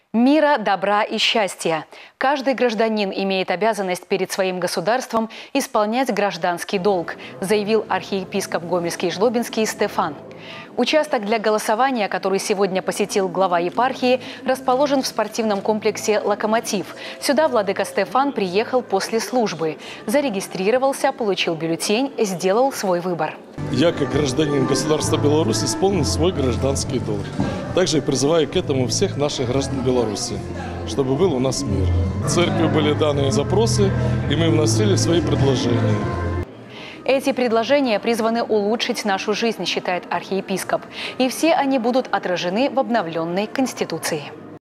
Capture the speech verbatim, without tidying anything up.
Мира, добра и счастья. Каждый гражданин имеет обязанность перед своим государством исполнять гражданский долг, заявил архиепископ Гомельский и Жлобинский Стефан. Участок для голосования, который сегодня посетил глава епархии, расположен в спортивном комплексе «Локомотив». Сюда владыка Стефан приехал после службы. Зарегистрировался, получил бюллетень, сделал свой выбор. Я, как гражданин государства Беларусь, исполнил свой гражданский долг. Также и призываю к этому всех наших граждан Беларуси, чтобы был у нас мир. В церкви были данные запросы, и мы вносили свои предложения. Эти предложения призваны улучшить нашу жизнь, считает архиепископ. И все они будут отражены в обновленной Конституции.